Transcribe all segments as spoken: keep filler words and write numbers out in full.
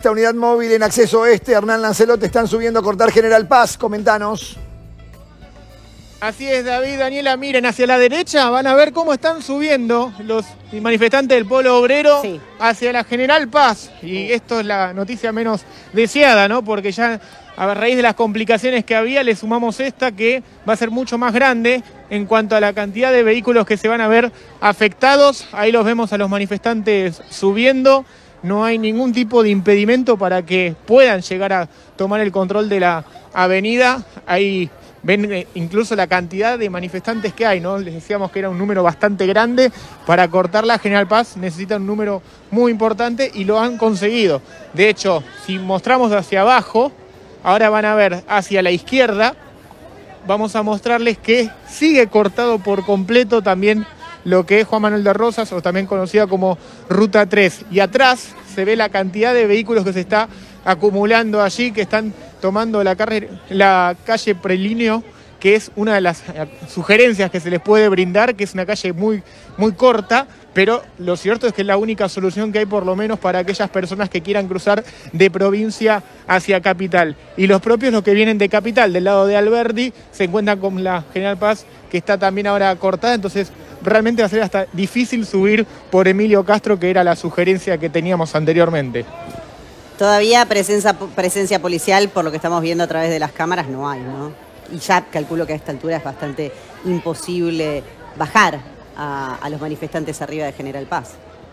esta unidad móvil en acceso oeste, Hernán Lancelot, están subiendo a cortar General Paz. Comentanos. Así es, David, Daniela, miren hacia la derecha, van a ver cómo están subiendo los manifestantes del Polo Obrero sí. hacia la General Paz. Y esto es la noticia menos deseada, ¿no? Porque ya a raíz de las complicaciones que había, le sumamos esta que va a ser mucho más grande en cuanto a la cantidad de vehículos que se van a ver afectados. Ahí los vemos a los manifestantes subiendo. No hay ningún tipo de impedimento para que puedan llegar a tomar el control de la avenida. Hay... Ven incluso la cantidad de manifestantes que hay, ¿no? Les decíamos que era un número bastante grande. Para cortar la General Paz necesitan un número muy importante y lo han conseguido. De hecho, si mostramos hacia abajo, ahora van a ver hacia la izquierda, vamos a mostrarles que sigue cortado por completo también lo que es Juan Manuel de Rosas, o también conocida como Ruta tres. Y atrás se ve la cantidad de vehículos que se está acumulando allí, que están tomando la, la calle Prelíneo, que es una de las sugerencias que se les puede brindar, que es una calle muy, muy corta, pero lo cierto es que es la única solución que hay, por lo menos para aquellas personas que quieran cruzar de provincia hacia capital. Y los propios, los que vienen de capital, del lado de Alberdi, se encuentran con la General Paz, que está también ahora cortada, entonces realmente va a ser hasta difícil subir por Emilio Castro, que era la sugerencia que teníamos anteriormente. Todavía presencia, presencia policial, por lo que estamos viendo a través de las cámaras, no hay, ¿no? Y ya calculo que a esta altura es bastante imposible bajar a, a los manifestantes arriba de General Paz.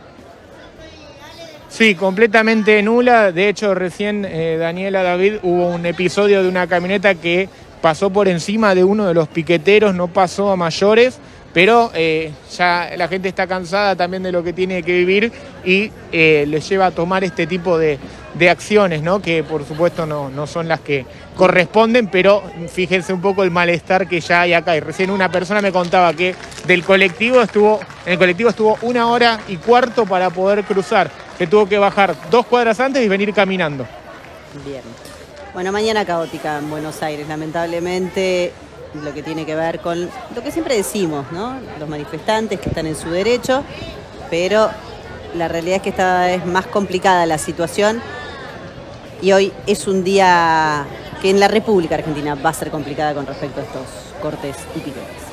Sí, completamente nula. De hecho, recién, eh, Daniela, David, hubo un episodio de una camioneta que pasó por encima de uno de los piqueteros, no pasó a mayores, pero eh, ya la gente está cansada también de lo que tiene que vivir y eh, les lleva a tomar este tipo de, de acciones, ¿no? Que por supuesto no, no son las que corresponden, pero fíjense un poco el malestar que ya hay acá. Y recién una persona me contaba que del colectivo estuvo, en el colectivo estuvo una hora y cuarto para poder cruzar, que tuvo que bajar dos cuadras antes y venir caminando. Bien. Bueno, mañana caótica en Buenos Aires, lamentablemente. Lo que tiene que ver con lo que siempre decimos, ¿no? Los manifestantes que están en su derecho, pero la realidad es que esta es más complicada la situación y hoy es un día que en la República Argentina va a ser complicada con respecto a estos cortes y piquetes.